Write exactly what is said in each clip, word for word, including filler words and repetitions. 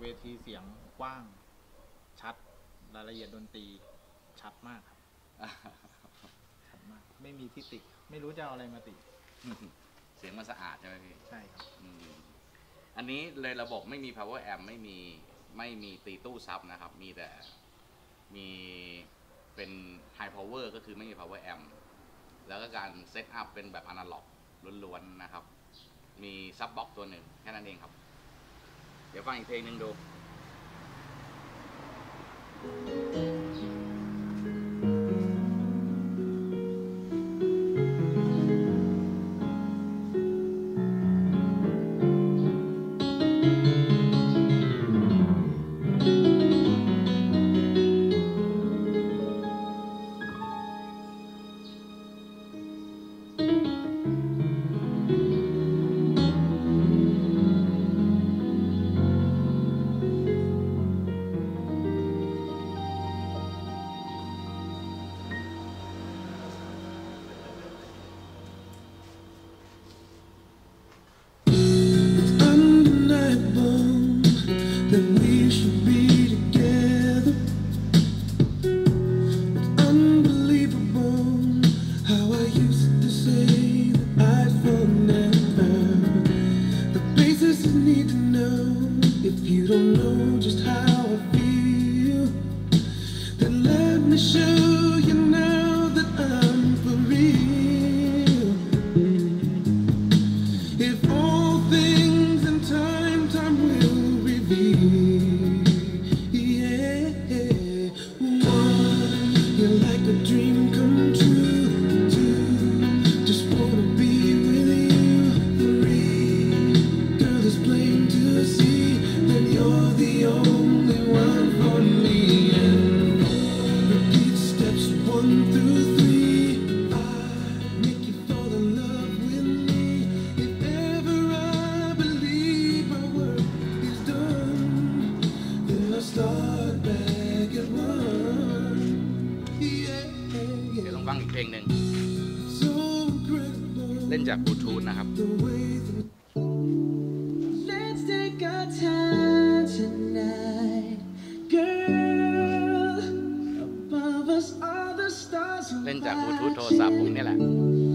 ทีเสียงกว้างชัดรายละเอียดดนตรีชัดมากครับชัดมากไม่มีที่ติไม่รู้จะเอาอะไรมาติเสียงมันสะอาดใช่ไหมพี่ใช่ครับอันนี้เลยระบบไม่มี power amp ไม่มีไม่มีตีตู้ซับนะครับมีแต่มีเป็น high power ก็คือไม่มี power amp แล้วก็การเซตอัพเป็นแบบอนาล็อกล้วนๆนะครับมีซับบ็อกตัวหนึ่งแค่นั้นเองครับเดี๋ยวฟังอีกเพลงหนึ่งดูเล่นจากบลูทูธนะครับเล่นจากบลูทูธโทรศัพท์ผมนี่แหละ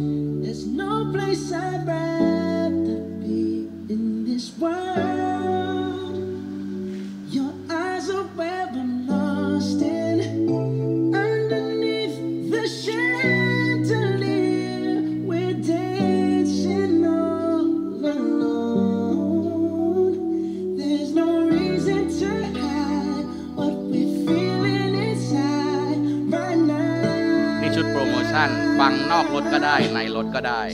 ฟังนอกรถก็ได้ในรถก็ได้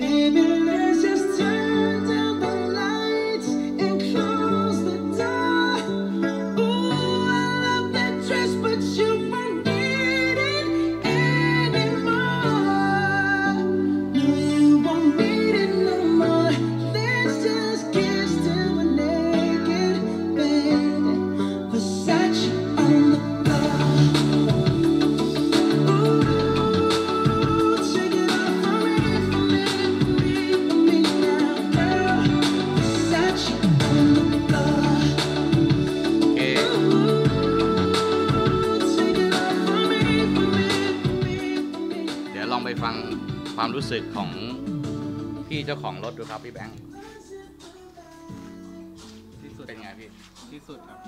ไปฟังความรู้สึกของพี่เจ้าของรถดูครับพี่แบงค์ที่สุดเป็นไงพี่ที่สุดครับ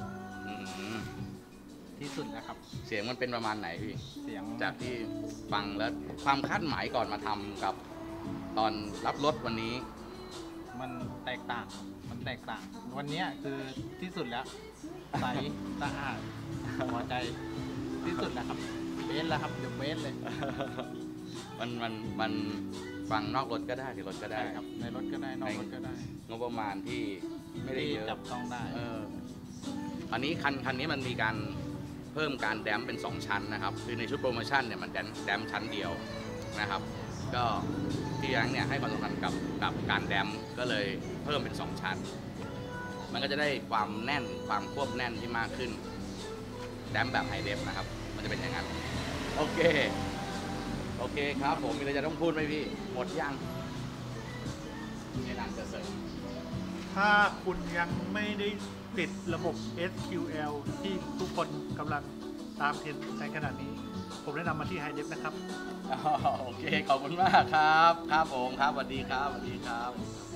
ที่สุดนะครับเสียงมันเป็นประมาณไหนพี่เสียงจากที่ฟังแล้วความคาดหมายก่อนมาทำกับตอนรับรถวันนี้มันแตกต่างมันแตกต่างวันนี้คือที่สุดแล้วใสสะอาดพอใจที่สุดแล้วครับเบสแล้วครับเดี๋ยวเบสเลยมันมันมันฟังนอกรถก็ได้ในรถก็ได้ครับในรถก็ได้นอกรถก็ได้งบประมาณที่ไม่ได้เยอะจับต้องได้เอออันนี้คันคันนี้มันมีการเพิ่มการแดมเป็นสองชั้นนะครับคือในชุดโปรโมชั่นเนี่ยมันแดมแดมชั้นเดียวนะครับก็พี่ยังเนี่ยให้ความสำคัญกับกับการแดมก็เลยเพิ่มเป็นสองชั้นมันก็จะได้ความแน่นความควบแน่นที่มากขึ้นแดมแบบไฮเดฟนะครับมันจะเป็นอย่างนั้นโอเคโอเคครับผมมีอะไรจะต้องพูดไหมพี่หมดยังในนั้นจะเสริมถ้าคุณยังไม่ได้ติดระบบ เอส คิว แอล ที่ทุกคนกำลังตามเทรนด์ในขณะนี้ ผมแนะนำมาที่ HiDef นะครับอ๋อโอเค ขอบคุณมากครับ ครับผมครับสวัสดีครับสวัสดีครับ